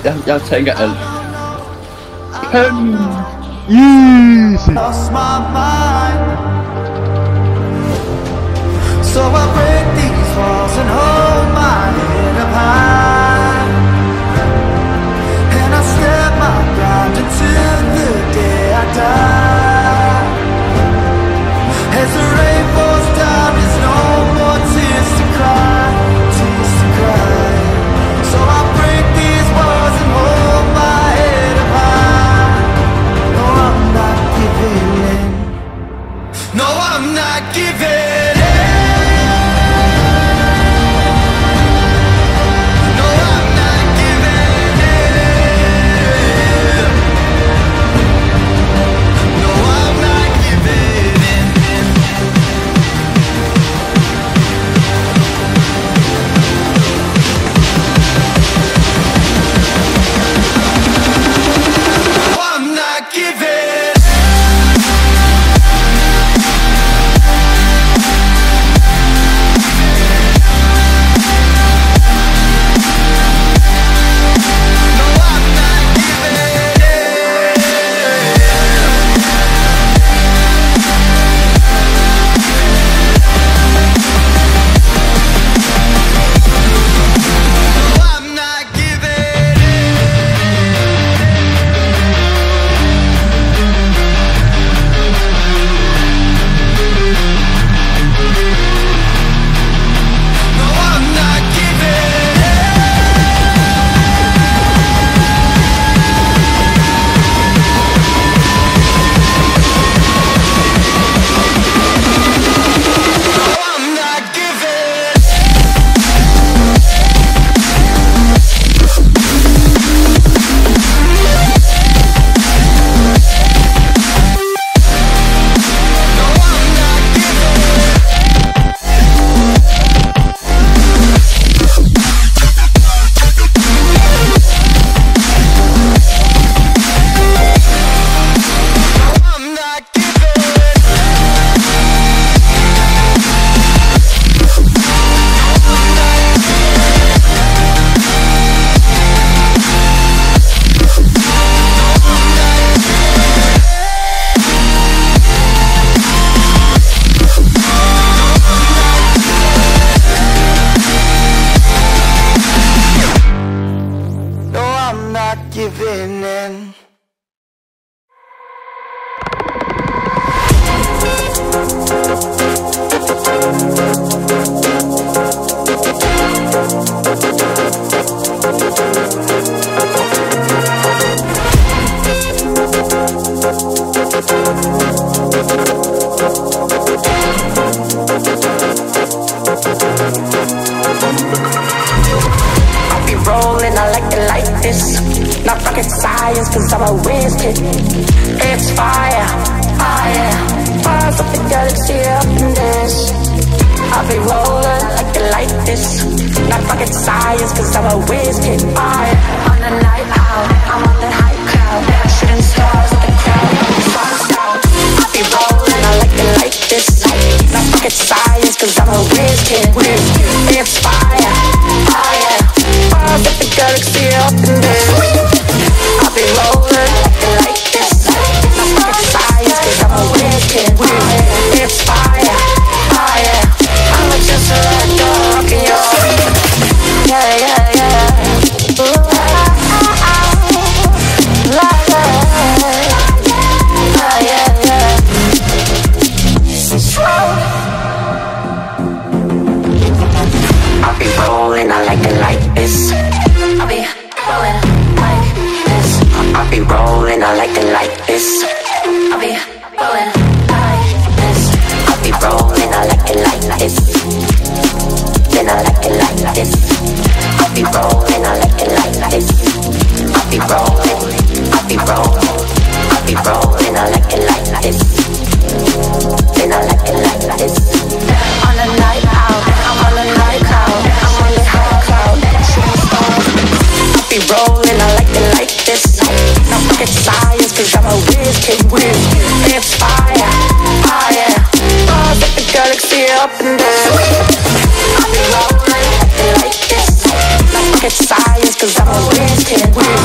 Jag tänker eld. Easy. Lost my mind. So I break these walls and hold my head up high, and I step my ground until the day I die. As the rain falls down, there's no more tears to cry, tears to cry. So I break these walls and hold my head up high. No, I'm not giving in. No, I'm not giving in. No, I'm not giving in. No, I'm not giving in. No, I'm not giving. No, I'm not giving in. No, I'm not giving in. No, I'm not giving in. No, I'm not giving. No, I'm not giving. I'm not giving. No, I'm not giving in. I be rolling, I like it like this. Not rocket science, cause I'm a whiz kid. It's fire, fire. Fires up the galaxy up in this. I be rolling like it like this. Not rocket science, cause I'm a whiz kid. Fire. On the night out, I'm on the high cloud. Shooting stars at the crowd, sun's out. I be rolling, I like it like this. Not rocket science, cause I'm a whiz kid. It's fire, fire. Fires up the galaxy up in this. I be rolling like this. Not rocket science, cause I'm a whiz kid. It's fire, fire. I'ma just let go, rockin' your. Yeah, yeah, yeah. Ooh, la, la, la, yeah, yeah. I be rolling, I like it like this. I be rolling like this. I be rolling, I like it like this. I be rolling like this. I be rolling, I like it like this. Then I like it like this. I be rolling, I like it like this. I be rolling, I be rolling, I be rolling, I like it like this. Then I like it like this. On the night out, I'm on the night cloud. I'm on the high cloud, shooting stars. I be rolling, I like it like this. No rocket science, cause I'm a whiz kid. It's fire, fire. Fires up the galaxy up in this. I be rolling like it like this. No rocket science, cause I'm a whiz kid.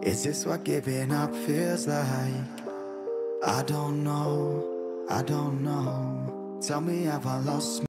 Is this what giving up feels like? I don't know, I don't know. Tell me, have I lost